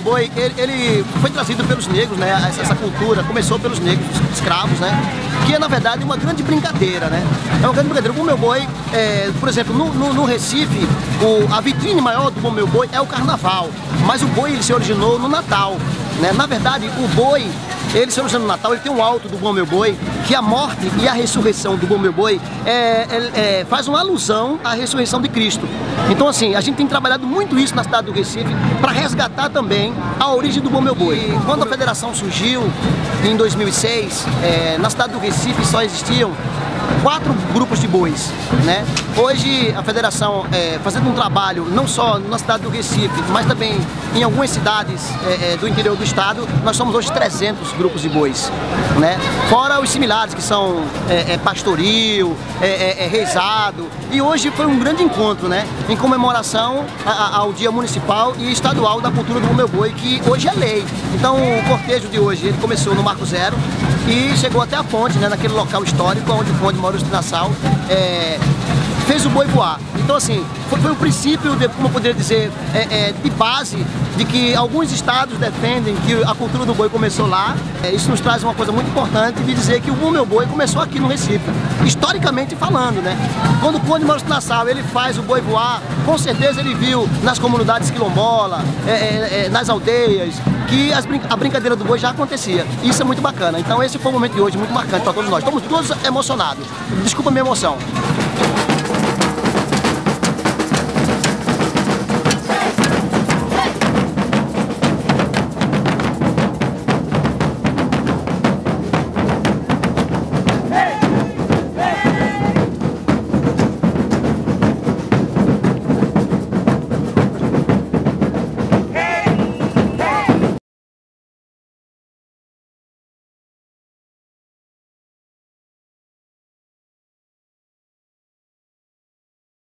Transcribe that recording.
boi, ele foi trazido pelos negros, né? Essa cultura começou pelos negros, escravos, né? Que é, na verdade, uma grande brincadeira, né? É uma grande brincadeira. O bom meu boi, por exemplo, no Recife, a vitrine maior do bom meu boi é o carnaval, mas o boi ele se originou no Natal, né? Na verdade, o boi, ele se originou no Natal, ele tem um alto do bom meu boi, que a morte e a ressurreição do bom meu boi faz uma alusão à ressurreição de Cristo. Então, assim, a gente tem trabalhado muito isso na cidade do Recife para resgatar também a origem do bom meu boi. E quando a federação surgiu, em 2006, na cidade do Recife só existiam 4 grupos de bois, né? Hoje a federação fazendo um trabalho não só na cidade do Recife, mas também em algumas cidades do interior do estado, nós somos hoje 300 grupos de bois, né? Fora os similares que são pastoril, reizado, e hoje foi um grande encontro, né? Em comemoração ao Dia Municipal e Estadual da Cultura do Bom Meu Boi, que hoje é lei. Então o cortejo de hoje ele começou no Marco Zero e chegou até a ponte, né? Naquele local histórico onde Maurício de Nassau fez o boi voar. Então, assim, foi o princípio, como eu poderia dizer, de base de que alguns estados defendem que a cultura do boi começou lá. Isso nos traz uma coisa muito importante de dizer que o Bom Meu Boi começou aqui no Recife, historicamente falando, né? Quando o Conde Maurício de Nassau ele faz o boi voar, com certeza ele viu nas comunidades quilombolas, nas aldeias, que a brincadeira do boi já acontecia. Isso é muito bacana. Então esse foi o momento de hoje muito marcante para todos nós. Estamos todos emocionados. Desculpa a minha emoção.